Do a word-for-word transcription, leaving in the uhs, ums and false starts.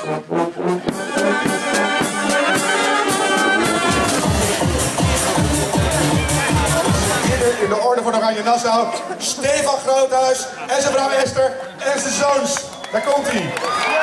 In de orde van Oranje Nassau, Stefan Groothuis en zijn vrouw Esther en zijn zoons. Daar komt hij.